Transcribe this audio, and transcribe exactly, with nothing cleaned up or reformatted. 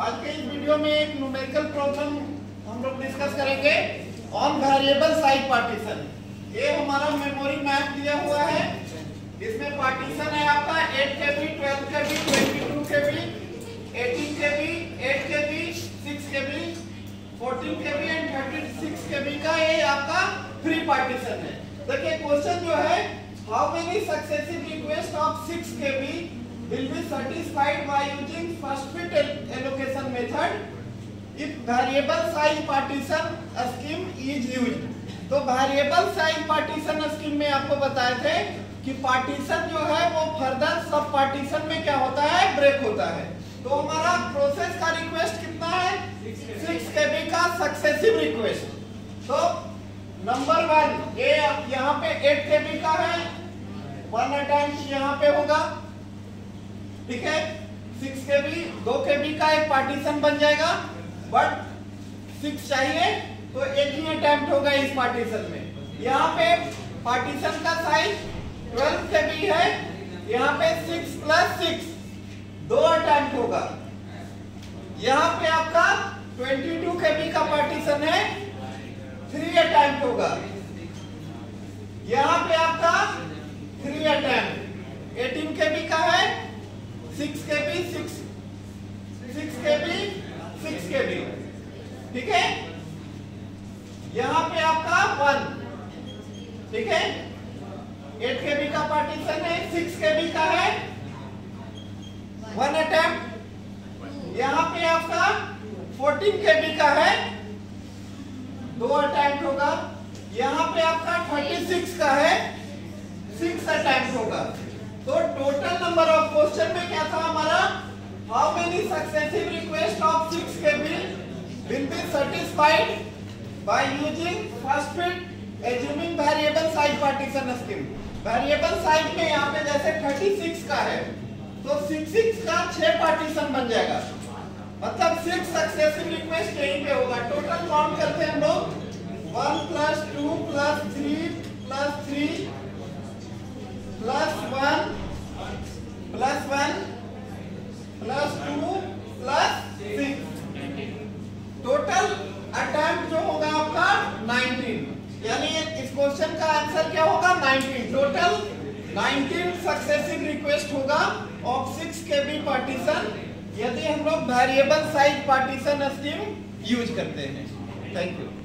आज के इस वीडियो में एक न्यूमेरिकल प्रॉब्लम हम लोग डिस्कस करेंगे ऑन वेरिएबल साइज पार्टीशन। ये हमारा मेमोरी मैप दिया हुआ है। इसमें पार्टीशन है आपका eight K B, twelve K B, twenty two K B, eighteen K B, eight K B, six K B, fourteen K B and thirty six K B का ये आपका फ्री पार्टीशन है। देखिए क्वेश्चन जो है, how many successive request of six K B will be satisfied by using first fit allocation method if variable size partition scheme is used। तो variable size partition scheme में आपको बताए थे कि पार्टीशन जो है वो फर्दर सब पार्टीशन में क्या होता है, ब्रेक होता है। तो हमारा प्रोसेस का रिक्वेस्ट कितना है, सिक्स केबी का सक्सेसिव रिक्वेस्ट। तो नंबर वन ये यहाँ पे एट केबी का है, वन अटेम्प्ट यहाँ पे होगा, ठीक है। सिक्स केबी, दो केबी का एक पार्टीशन बन जाएगा, बट सिक्स चाहिए तो एक ही अटेम्प्ट होगा इस पार्टीशन में। यहाँ पे पार्टीशन का साइज ट्वेल्व केबी है, यहाँ पे सिक्स प्लस सिक्स दो अटेम्प्ट होगा। यहाँ पे आपका ट्वेंटी टू केबी का पार्टीशन है, थ्री अटेम्प्ट होगा। यहाँ पे आपका थ्री अटेम्प्ट। एटीन केबी का है, six K B, six six K B, six K B, ठीक है। यहाँ पे आपका वन, ठीक है। एट के बी का पार्टीशन है, सिक्स के बी का है, वन अटेम्प्ट। यहाँ पे आपका फोर्टीन के बी का है, दो अटेम्प्ट होगा। यहाँ पे आपका थर्टी सिक्स का है, सिक्स अटेम्प्ट होगा। तो टोटल नंबर ऑफ क्वेश्चन में क्या था हमारा, how many successive request of six KB will be satisfied by using first fit assuming variable size partition scheme. Variable size में यहाँ पे जैसे थर्टी सिक्स का है तो सिक्स सिक्स का छह पार्टीशन बन जाएगा, मतलब सिक्स सक्सेसिव रिक्वेस्ट यहीं पे होगा। टोटल काउंट करते हैं हम लोग, one plus two plus three plus three plus one plus one plus two plus six. Total attempt जो होगा आपका नाइनटीन, यानी इस क्वेश्चन का आंसर क्या होगा, nineteen. Total nineteen successive request होगा ऑफ सिक्स केबी पार्टीशन यदि हम लोग variable size partition scheme use करते हैं। Thank you.